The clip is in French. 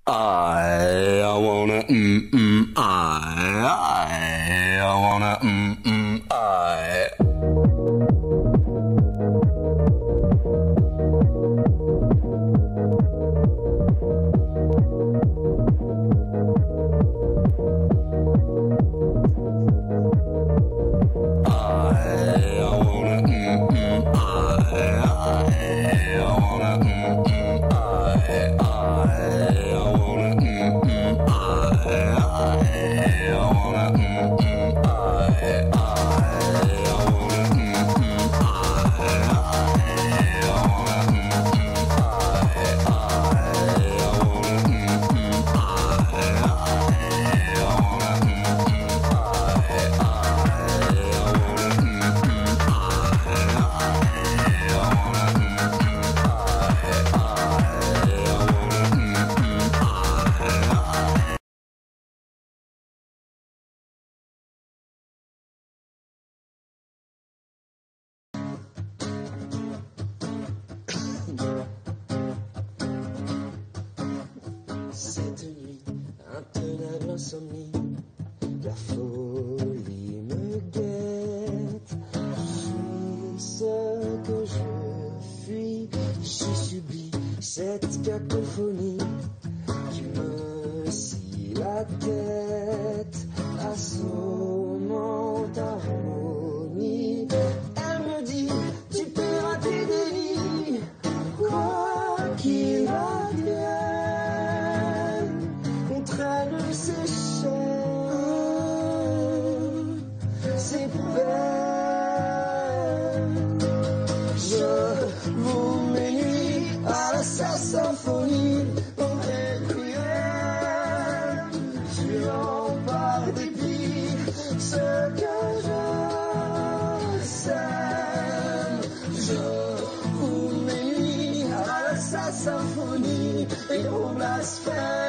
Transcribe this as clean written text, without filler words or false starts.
I wanna, I wanna, I. Cette nuit, intenable insomnie, la folie me guette. Je suis ce que je fuis, je subis cette cacophonie qui me scie la tête, assommante harmonie. Elle me dit, tu paieras tes délits, quoi qu'il advienne. Traîne ses chaînes, ses peines. Je vous mets nuit à sa symphonie, au requiem, tuant par dépit ce que je sème. Je vous mets nuit à sa symphonie et on blasphème.